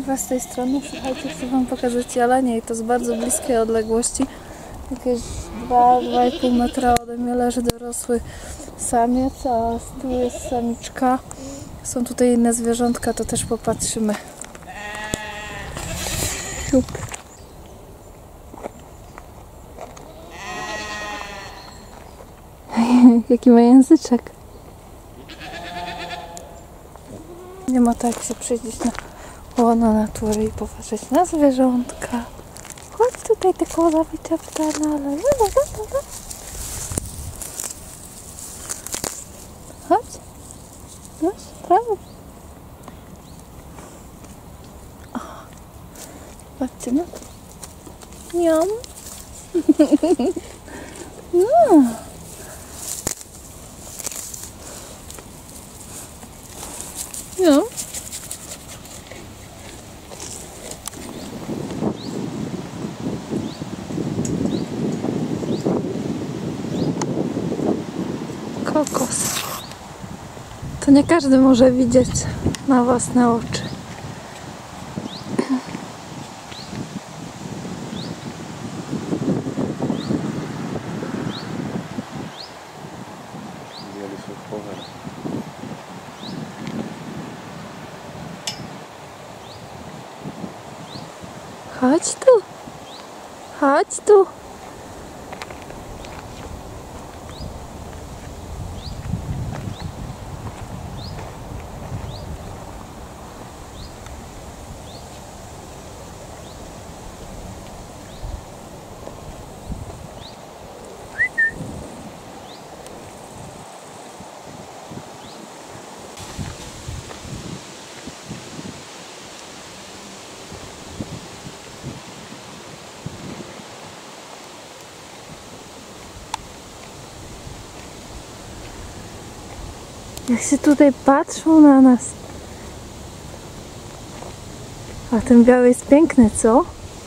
żniwa z tej strony. Słuchajcie, chcę wam pokazać jelenie i to z bardzo bliskiej odległości. Jakieś 2,5 metra ode mnie leży dorosły samiec, a tu jest samiczka. Są tutaj inne zwierzątka, to też popatrzymy. Siup. Jaki ma języczek. Nie ma tak, jak się przyjść na łono natury i popatrzeć na zwierzątka. Chodź tutaj, ty koza wyczeptana, ale chodź. Chodź, prawo. Patrzcie na to. Niam. No. No. Kokos. To nie każdy może widzieć na własne oczy. Chodź tu. Chodź tu. Jak się tutaj patrzą na nas. A ten biały jest piękny, co?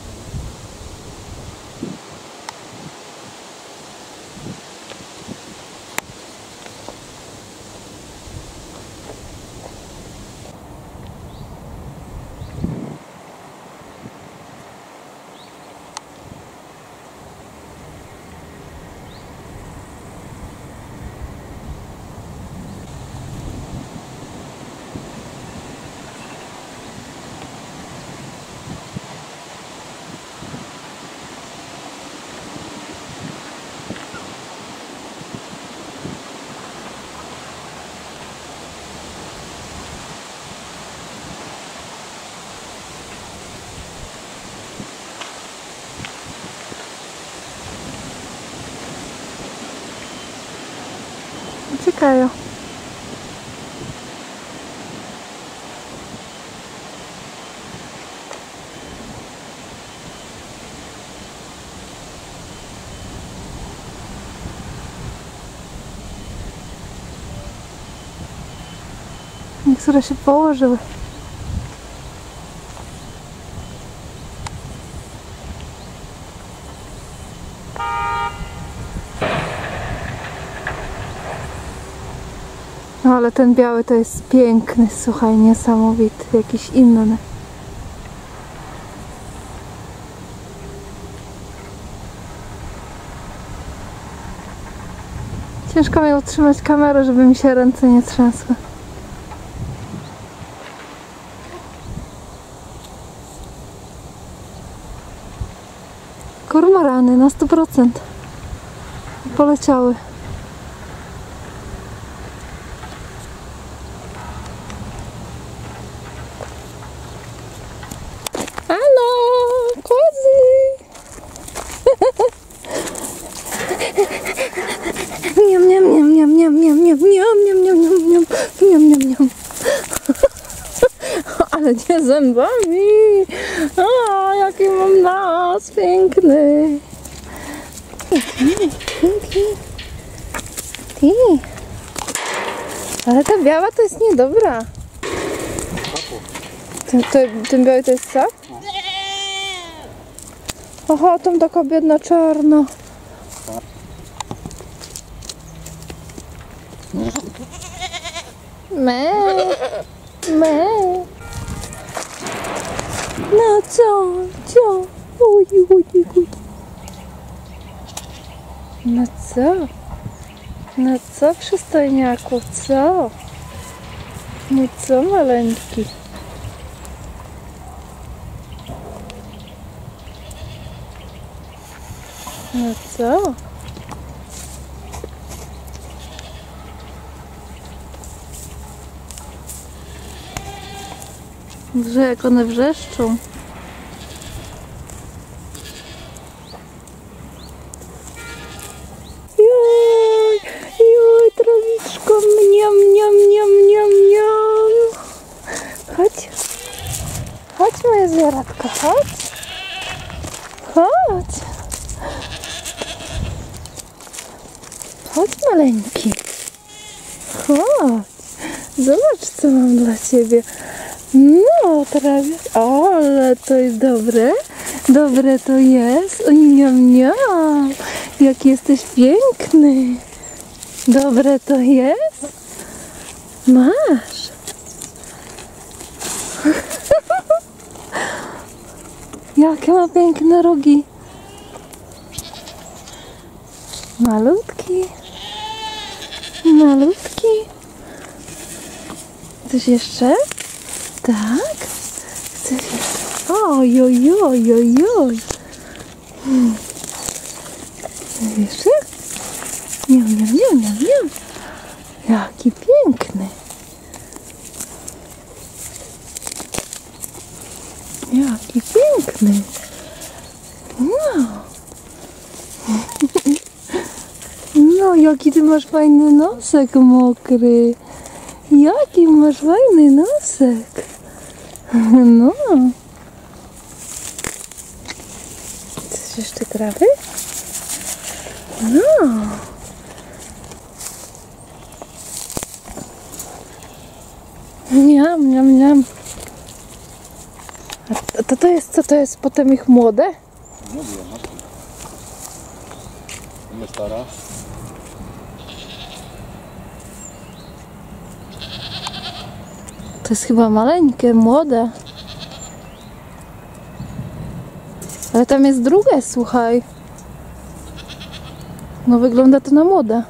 Uciekają. Niektóre się położyły. No ale ten biały to jest piękny, słuchaj, niesamowity, jakiś inny. Ciężko mi utrzymać kamerę, żeby mi się ręce nie trzęsły. Kormorany na 100%. Poleciały. Halo, kozy! Niam, niam, niam, niam, niam, niam, niam, niam, niam, niam, niam, niam, niam, niam. Ale nie zębami. O, jaki mam nos piękny. Ty. Ale ta biała to jest niedobra. Ten biały to jest co? Oho, tam taka biedna czarna. Me. Me. No co? Co? Uj, uj, uj. No co? No co, przystojniaku, co? No co, maleńki? No co? Że jak one wrzeszczą. Joj, joj, trawiczko, mniam, mniam, mniam, mniam, mniam. Chodź. Chodź, moja zwierzatka, chodź. Chodź. Chodź, maleńki. Chodź. Zobacz, co mam dla ciebie. No, trawiec. O, ale to jest dobre. Dobre to jest. O, niam, niam. Jak jesteś piękny. Dobre to jest. Masz. Jakie ma piękne rogi. Malutki. Malutki. Coś jeszcze? Tak? Chcesz jeszcze? Oj, oj, oj, oj, oj. Jeszcze? Niam, niam, niam, niam, niam. Jaki piękny. Jaki piękny. No. No, jaki ty masz fajny nosek mokry. Jaki masz fajny nosek. No. Chcesz jeszcze trawy? No. Miam, miam, miam. A to jest, co to jest potem ich młode? No wiem, masz. Nie stara. To jest chyba maleńkie, młode. Ale tam jest drugie, słuchaj. No wygląda to na młode.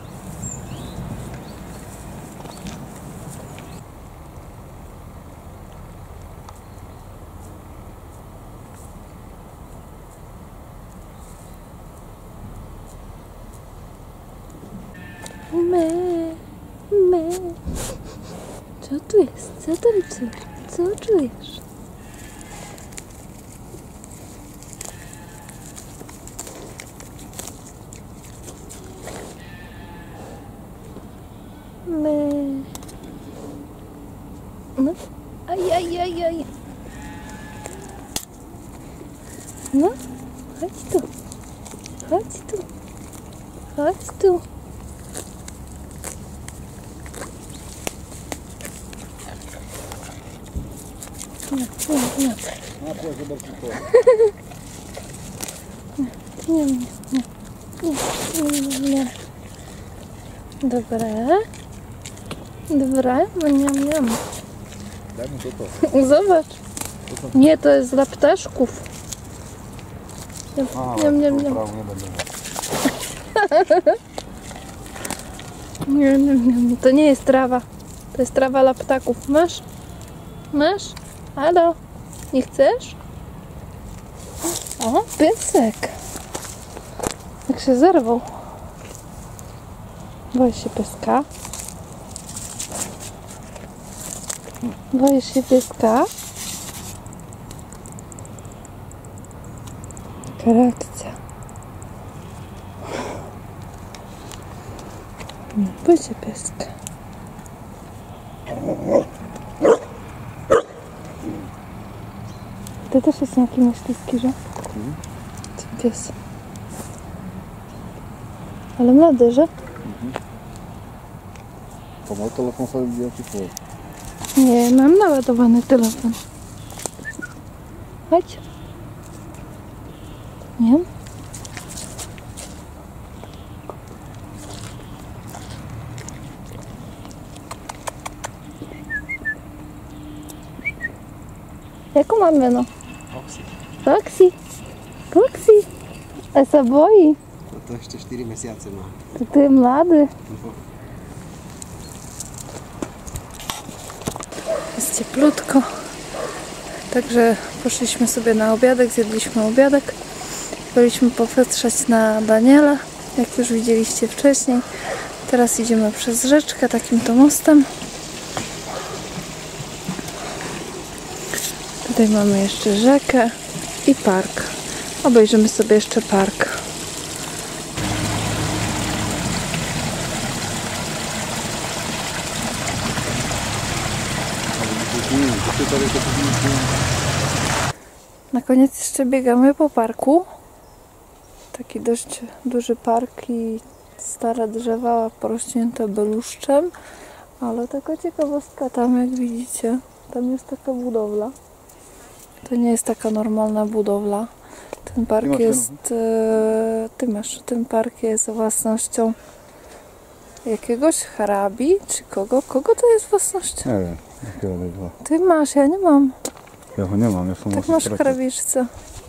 Me, me. Co tu jest? Co tam czujesz? Co czujesz? Me. No. Aj, aj, aj, aj. No, chodź tu. Chodź tu. Chodź tu. Nie. No, proszę bardzo. Nie. Dobre. Dobre. Niam, niam. Daj mu to. Zobacz. Nie, to jest dla ptaszków. Niam, niam, niam. Nie, nie, nie. To nie jest trawa. To jest trawa dla ptaków. Masz? Masz? Halo? Nie chcesz? O, piesek. Jak się zerwał. Boisz się pieska? Boisz się pieska? Taka reakcja. Nie bój się pieska. Ty też jest jaki myśliski, że? Ty pies. Ale młody, że? Po mój telefon sobie wziął ci twój. Nie, mam naładowany telefon. Chodź. Nie? Jaką mamy, no? Foxy, Foxy, a se boi. To jeszcze 4 miesiące ma. To ty młody. Jest cieplutko. Także poszliśmy sobie na obiadek, zjedliśmy obiadek. Byliśmy popatrzeć na Daniela, jak już widzieliście wcześniej. Teraz idziemy przez rzeczkę takim to mostem. Tutaj mamy jeszcze rzekę i park. Obejrzymy sobie jeszcze park. Na koniec jeszcze biegamy po parku. Taki dość duży park i stare drzewa porośnięte beluszczem. Ale taka ciekawostka, tam jak widzicie, tam jest taka budowla. To nie jest taka normalna budowla. Ten park jest... ten park jest własnością jakiegoś hrabi, czy kogo? Kogo to jest własnością? Nie wiem, jakiego to było. Ty masz, ja nie mam. Ja go nie mam, ja sam Tak masz w hrabiczce.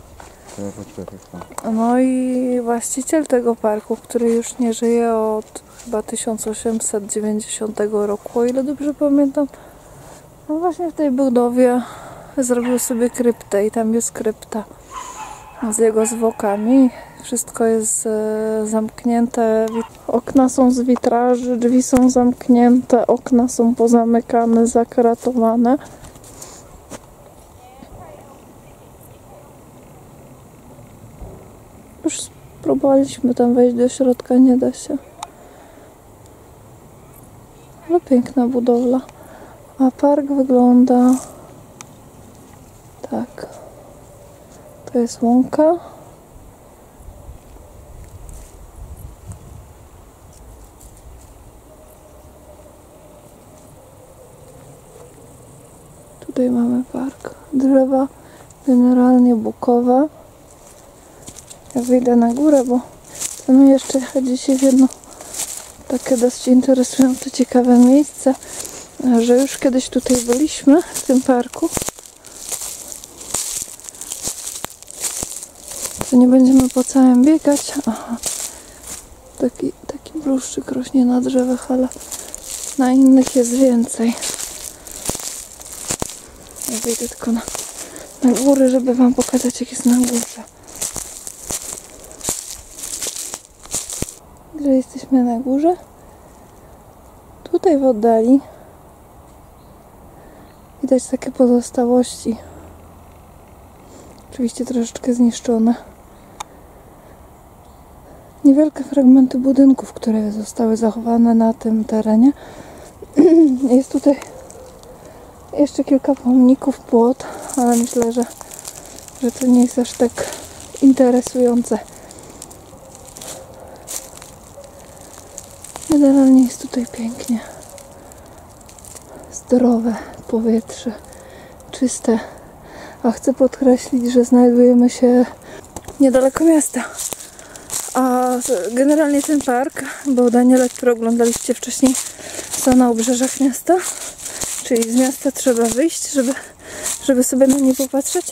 To No i właściciel tego parku, który już nie żyje od chyba 1890 roku, o ile dobrze pamiętam, no właśnie w tej budowie zrobił sobie kryptę i tam jest krypta z jego zwłokami. Wszystko jest zamknięte, okna są z witraży, drzwi są zamknięte, okna są pozamykane, zakratowane. Już spróbowaliśmy tam wejść do środka, nie da się. No piękna budowla. A park wygląda tak. To jest łąka. Tutaj mamy park. Drzewa generalnie bukowe. Ja wyjdę na górę, bo chcemy jeszcze jechać dzisiaj w jedno takie dość interesujące, ciekawe miejsce, że już kiedyś tutaj byliśmy w tym parku. To nie będziemy po całym biegać. Aha. Taki bluszczyk rośnie na drzewach, ale na innych jest więcej. Ja wyjdę tylko na górę, żeby wam pokazać, jak jest na górze. Że jesteśmy na górze. Tutaj w oddali widać takie pozostałości. Oczywiście troszeczkę zniszczone. Niewielkie fragmenty budynków, które zostały zachowane na tym terenie. Jest tutaj jeszcze kilka pomników, płot, ale myślę, że to nie jest aż tak interesujące. Generalnie jest tutaj pięknie. Zdrowe powietrze, czyste. A chcę podkreślić, że znajdujemy się niedaleko miasta. A generalnie ten park, bo Daniela, który oglądaliście wcześniej, są na obrzeżach miasta. Czyli z miasta trzeba wyjść, żeby sobie na nie popatrzeć.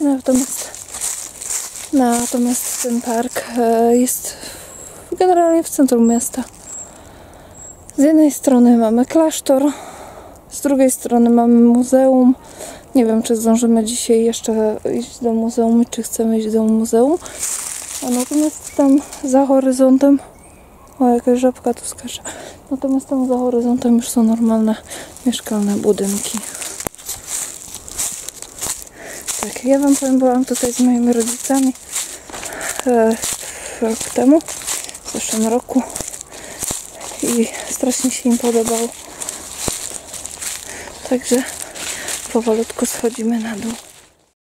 Natomiast ten park jest generalnie w centrum miasta. Z jednej strony mamy klasztor, z drugiej strony mamy muzeum. Nie wiem, czy zdążymy dzisiaj jeszcze iść do muzeum, czy chcemy iść do muzeum. A natomiast tam za horyzontem... O, jakaś żabka tu skacze. Natomiast tam za horyzontem już są normalne mieszkalne budynki. Tak, ja wam powiem, byłam tutaj z moimi rodzicami rok temu, w zeszłym roku. I strasznie się im podobało. Także powolutku schodzimy na dół.